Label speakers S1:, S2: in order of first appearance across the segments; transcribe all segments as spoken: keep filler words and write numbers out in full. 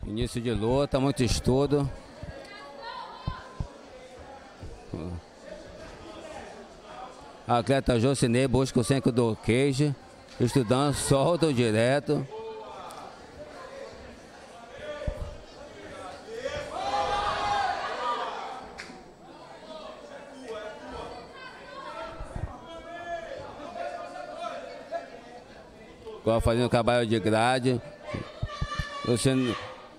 S1: Início de luta, muito estudo. A atleta Jocinei busca o centro do cage, estudando, solta o direto. Agora fazendo trabalho de grade. Você...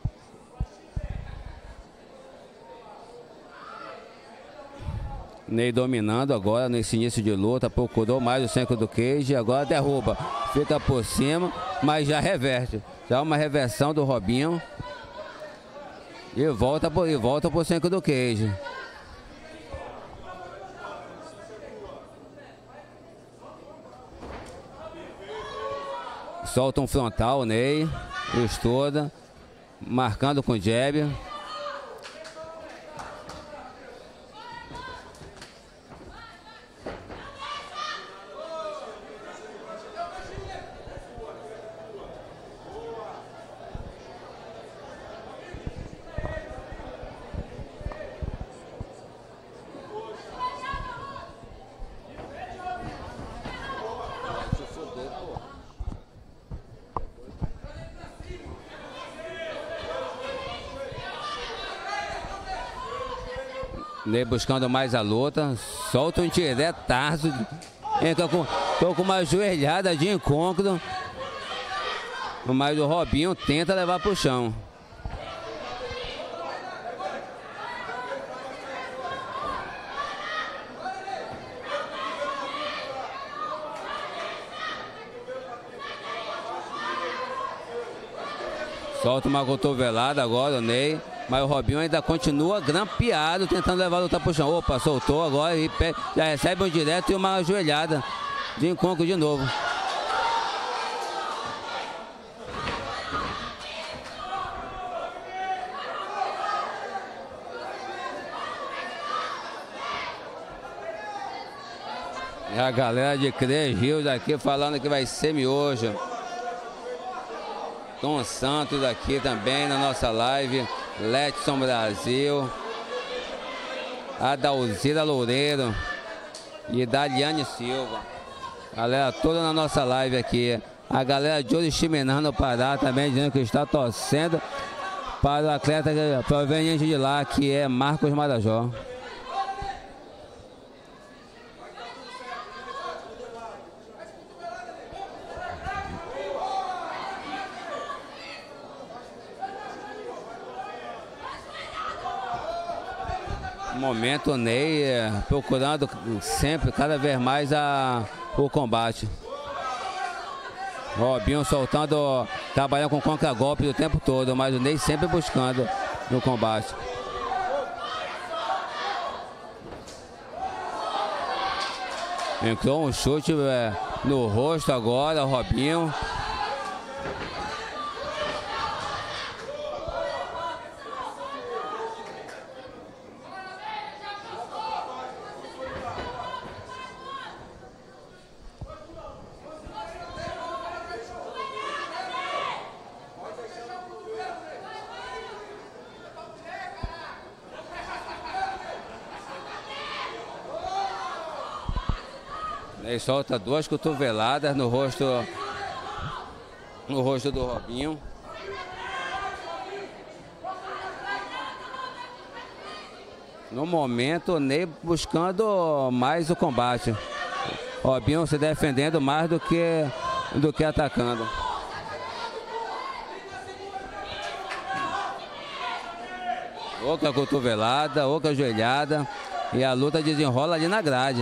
S1: Ney dominando agora nesse início de luta, procurou mais o centro do cage, agora derruba, fica por cima, mas já reverte. Já uma reversão do Robinho e volta por, e volta pro centro do cage. Solta um frontal, Ney, estuda, marcando com jab. Ney buscando mais a luta, solta um diretaço, entra com, tô com uma joelhada de incômodo, mas o Robinho tenta levar pro chão. Solta uma cotovelada agora o Ney. Mas o Robinho ainda continua grampeado, tentando levar a luta pro chão. Opa, soltou agora e já recebe um direto e uma ajoelhada de encontro de novo. E a galera de Três Rios aqui falando que vai ser miojo. Tom Santos aqui também na nossa live. Letson Brasil, Adalzira Loureiro e Daliane Silva. Galera toda na nossa live aqui. A galera de Oriximiná no Pará também dizendo que está torcendo para o atleta proveniente de lá, que é Marcos Marajó. Momento o Ney é, procurando sempre, cada vez mais a, o combate. Robinho soltando, trabalhando com contra-golpe o tempo todo, mas o Ney sempre buscando no combate. Entrou um chute é, no rosto agora, o Robinho. Ele solta duas cotoveladas no rosto, no rosto do Robinho. No momento, o Ney buscando mais o combate. Robinho se defendendo mais do que, do que atacando. Outra cotovelada, outra joelhada. E a luta desenrola ali na grade.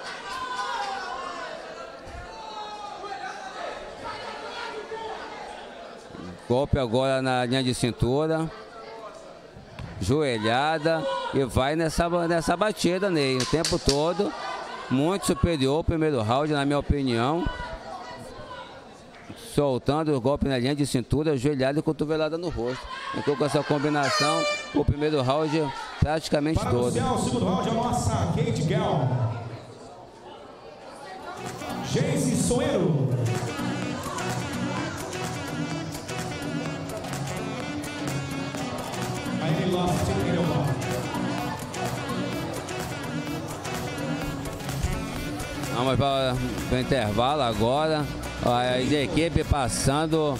S1: Golpe agora na linha de cintura. Joelhada. E vai nessa, nessa batida, Ney, o tempo todo. Muito superior ao primeiro round, na minha opinião. Soltando o golpe na linha de cintura, joelhada e cotovelada no rosto. Então, com essa combinação, o primeiro round praticamente
S2: Para
S1: todo.
S2: o segundo round, a nossa Kate Gell. Geise Soeiro.
S1: Vamos para o intervalo agora. A equipe passando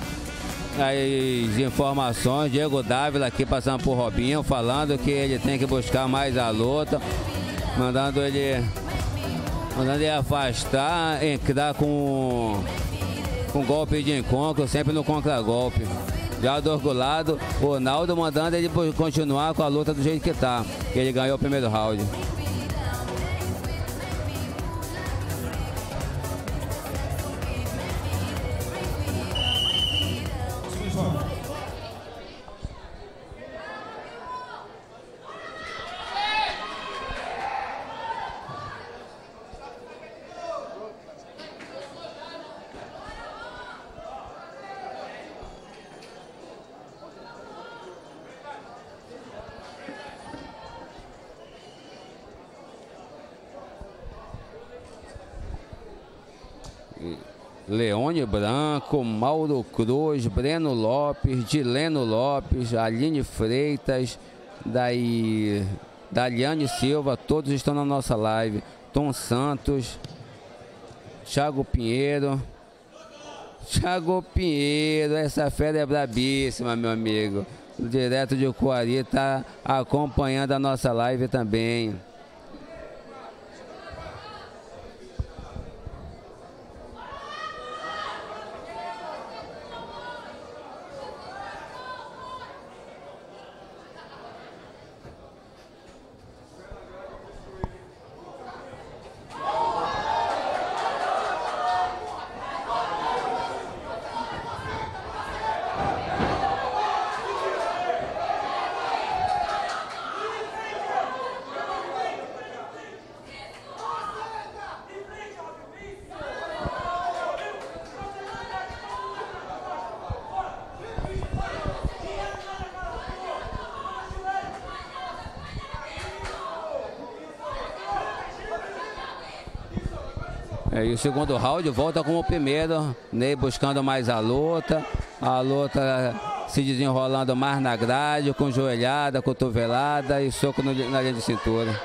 S1: as informações. Diego Dávila aqui passando por Robinho, falando que ele tem que buscar mais a luta, mandando ele, mandando ele afastar, entrar com, com golpe de encontro, sempre no contragolpe. Já do outro lado, o Naldo mandando ele continuar com a luta do jeito que tá. Ele ganhou o primeiro round. Leone Branco, Mauro Cruz, Breno Lopes, Dileno Lopes, Aline Freitas, daí Daliane Silva, todos estão na nossa live. Tom Santos, Thiago Pinheiro. Thiago Pinheiro, essa fera é brabíssima, meu amigo. Direto de Coari, está acompanhando a nossa live também. É, e o segundo round volta como o primeiro, Ney buscando mais a luta, a luta se desenrolando mais na grade, com joelhada, cotovelada e soco no, na linha de cintura.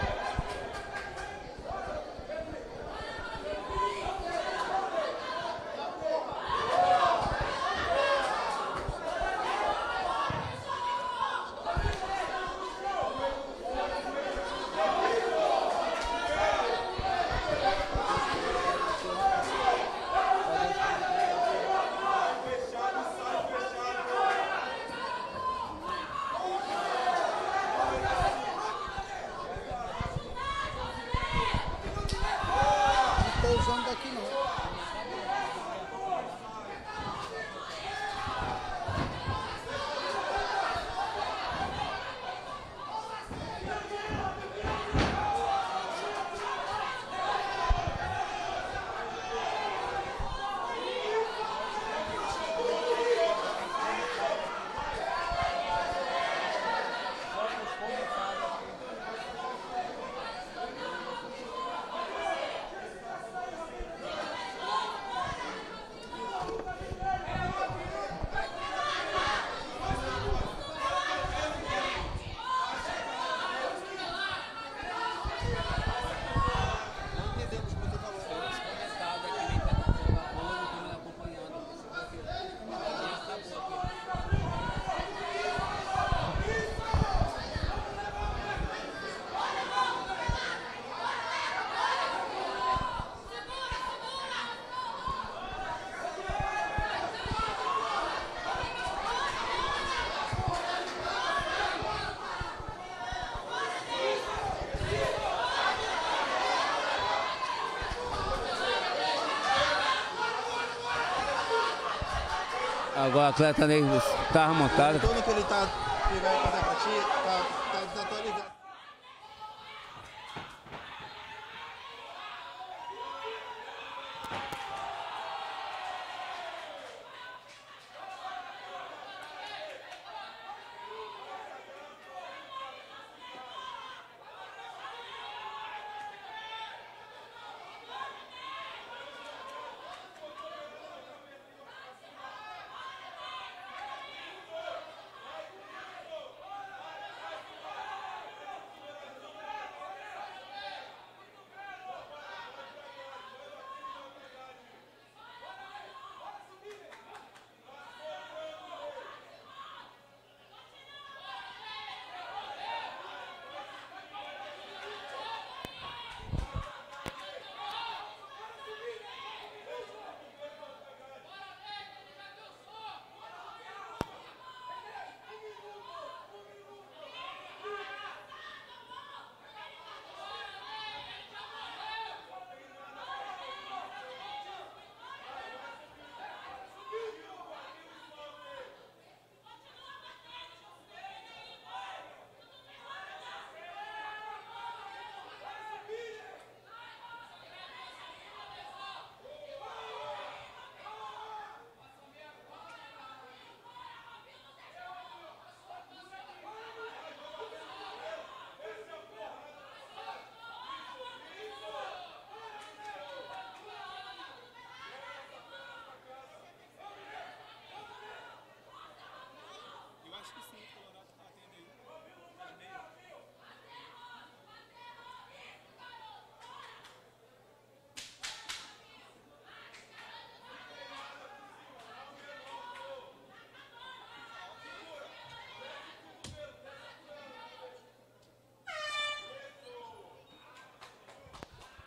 S1: Agora o atleta Ney está remontado.
S3: Tudo que ele tá, ele vai fazer pra ti, tá, tá, tá, tá ligado.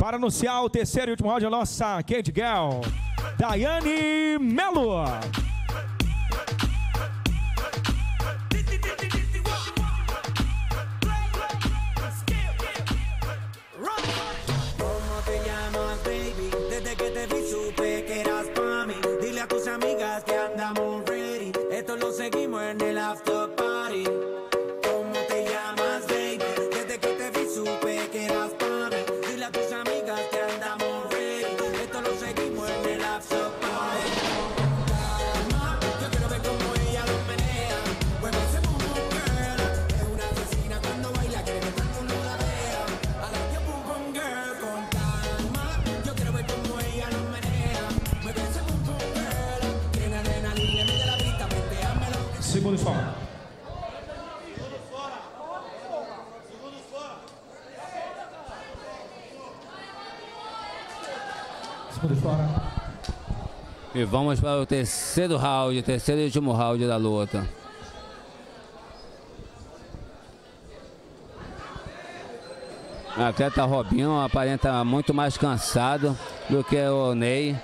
S2: Para anunciar o terceiro e último round, a nossa Cage Girl, Daiane Melo. Segundo fora. Segundo fora.
S1: E vamos para o terceiro round, terceiro e último round da luta. O atleta Robinho aparenta muito mais cansado do que o Ney.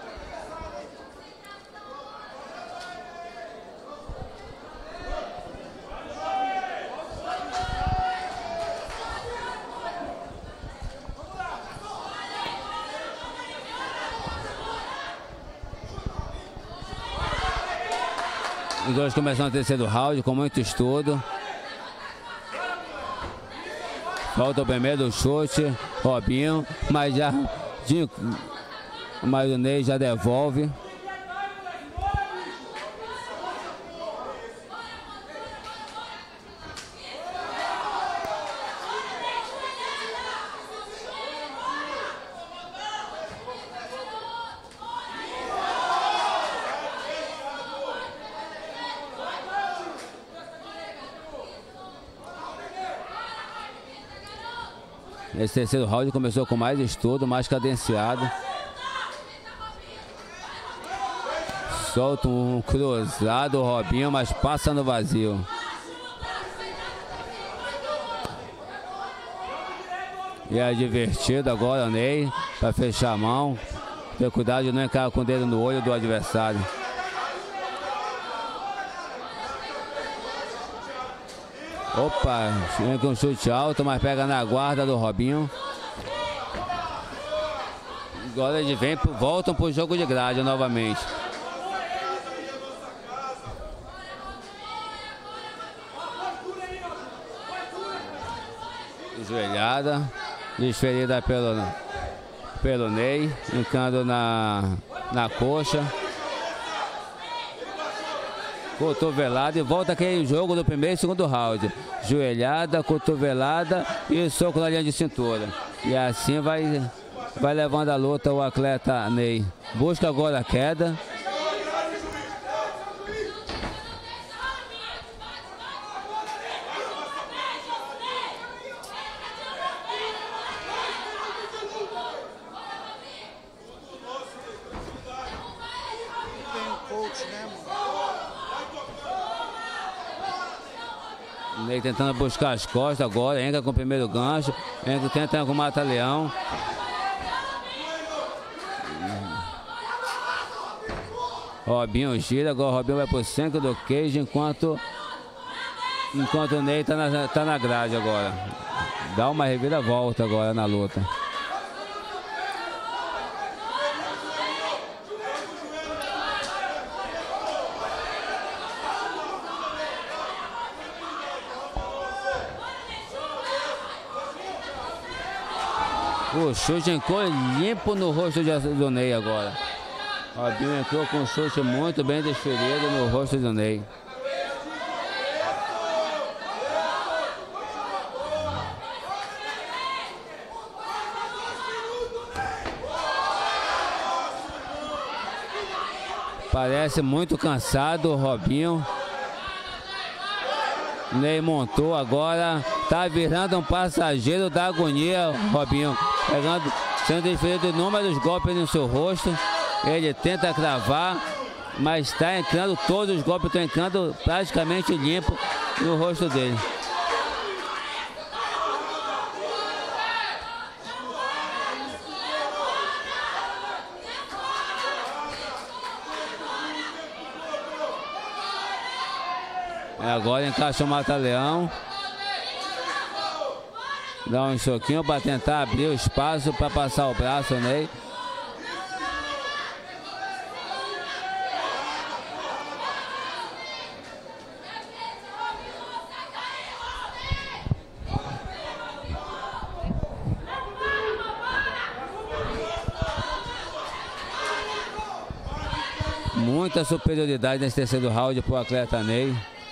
S1: Os dois começam o terceiro round com muito estudo. Volta o primeiro chute, Robinho, mas já de, mas o Ney já devolve. Esse terceiro round começou com mais estudo, mais cadenciado. Solta um cruzado, Robinho, mas passa no vazio. E é divertido agora o Ney, para fechar a mão. Ter cuidado de não entrar com o dedo no olho do adversário. Opa, vem com um chute alto, mas pega na guarda do Robinho. Agora eles vem, voltam para o jogo de grade novamente. Joelhada, desferida pelo, pelo Ney, entrando na, na coxa. Cotovelada e volta aquele jogo do primeiro e segundo round. Joelhada, cotovelada e soco na linha de cintura. E assim vai, vai levando a luta o atleta Ney. Busca agora a queda. Ney tentando buscar as costas agora, entra com o primeiro gancho, entra tentando com o mata-leão. Robinho gira, agora o Robinho vai pro centro do cage, enquanto, enquanto o Ney tá na, tá na grade agora. Dá uma reviravolta agora na luta. O chute entrou limpo no rosto do Ney agora. O Robinho entrou com um chute muito bem desferido no rosto do Ney. Parece muito cansado o Robinho. Ney montou agora. Tá virando um passageiro da agonia, Robinho. Pegando, sendo desferido inúmeros golpes no seu rosto. Ele tenta cravar, mas está entrando, todos os golpes estão entrando praticamente limpo no rosto dele. Agora encaixa o Mata-Leão. Dá um choquinho para tentar abrir o espaço para passar o braço, Ney. Muita superioridade nesse terceiro round para o atleta Ney.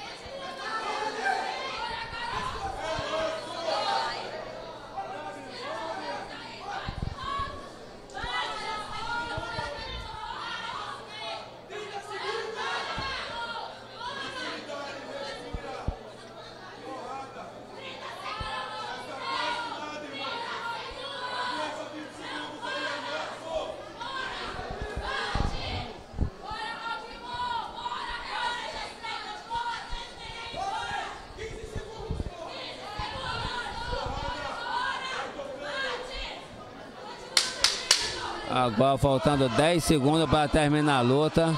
S1: Agora faltando dez segundos para terminar a luta.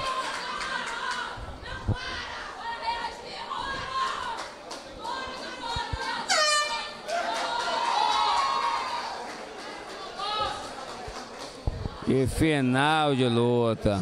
S1: E final de luta.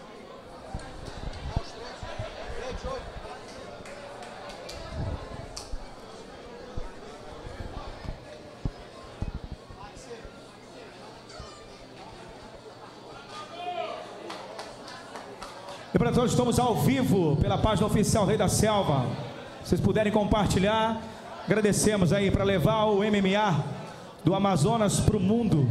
S2: Lembrando, nós estamos ao vivo pela página oficial Rei da Selva. Se vocês puderem compartilhar, agradecemos aí para levar o M M A do Amazonas para o mundo.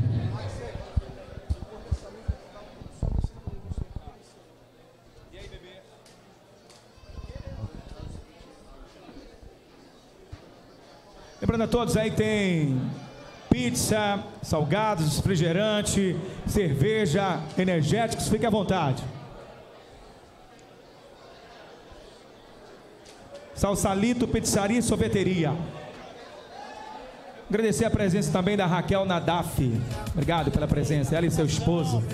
S2: Lembrando a todos aí, tem pizza, salgados, refrigerante, cerveja, energéticos, fique à vontade. Salsalito, pizzaria e sorveteria. Agradecer a presença também da Raquel Nadaf. Obrigado pela presença, ela e seu esposo.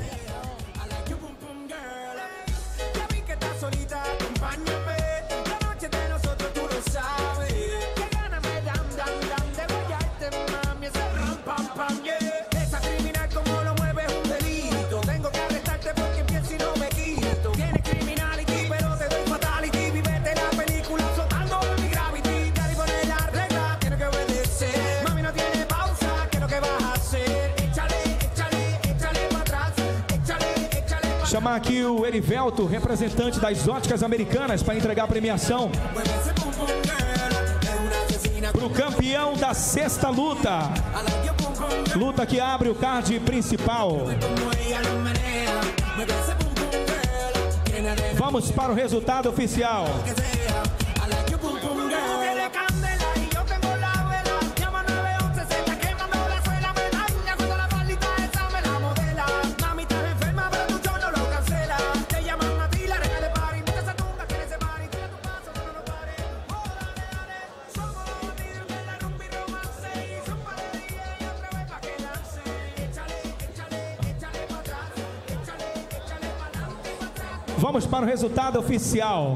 S2: Chamar aqui o Erivelto, representante das óticas americanas, para entregar a premiação para o campeão da sexta luta. Luta que abre o card principal. Vamos para o resultado oficial. Vamos para o resultado oficial.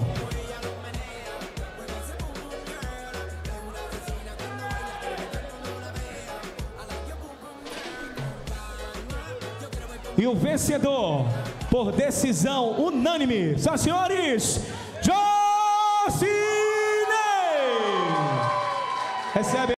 S2: E o vencedor, por decisão unânime, senhoras e senhores, Josinei! Recebe